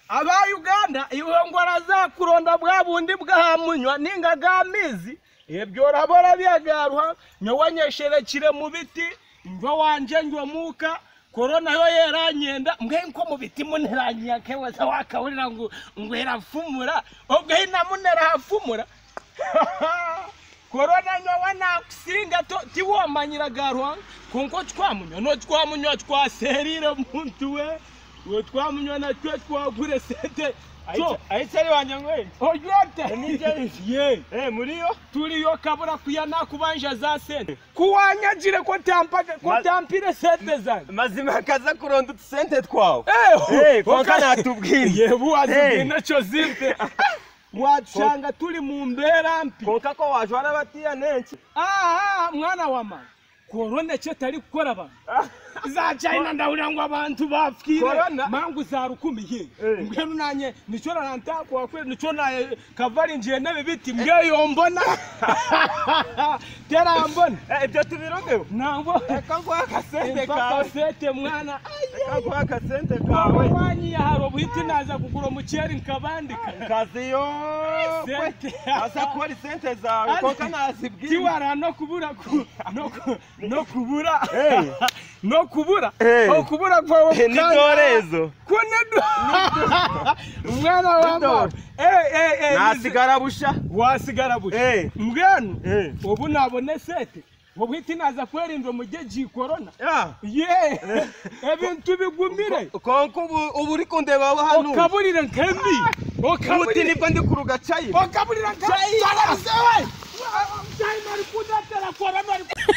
aba Uganda iwe ngo arazakuronda bwa bundi bwamunywa n'ingagamizi ebyo rabora byagaruha nyawanyesherekire mu biti ngo wanje ngo muka corona yo yeranyenda mbwe nko mu biti muneranya kewe za wakawurira ngo erafumura ubwo hina munera hafumura corona nyo wana kusinga to tiwomanyira garwa konko twamunywa no twamunywa twaserire muntu we twamunywa na twagure sete aitari wanyangwe oyote nije ye muriyo turiyo kabura kuyana kubanja za sente kuwanyagire ko tampire sente zange mazima kaza kuronda sente twawe konka natubwire yebu azibina cyo zimpe wachanga turi mu mbera mpi konka ko wajwana batiya nenshi mwana wa mama corona cyo tari gukora abantu za China ndawura ngo abantu bafkire mangu za rukumiye mbwenu nanye nico narantako wakwe nico naye kavari nje nabe biti mbweyo mbona tera mbona ibyo tubirogeho nango kango akasente kawe sete mwana kango akasente kawe wanyi haro buhiti naza kugura muceri nkabandika kaziyo sete asa kwari sente zawe konka nazibwira tiwara no kubura no kubura kubura okubura kwawe ni dorezo kunedo mwana wa mama nasigara busha wasigara busha mbwenu ubu nabone sete ubwiti naza kwerindwa mu geji corona ebintu bigumire konko ubu uri kundeba hano okaburire nkembi okabuti nibwo ndi kuruga chayi okaburire nkembi cyane sewe cyane ari kudatera corona